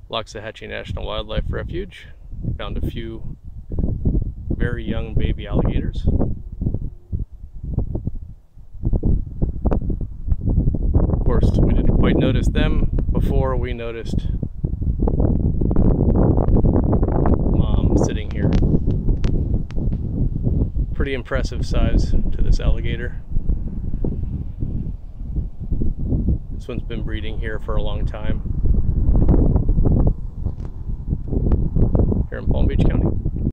Loxahatchee National Wildlife Refuge. Found a few very young baby alligators. Of course, we didn't quite notice them before we noticed Mom sitting here. Pretty impressive size to this alligator. This one's been breeding here for a long time, here in Palm Beach County.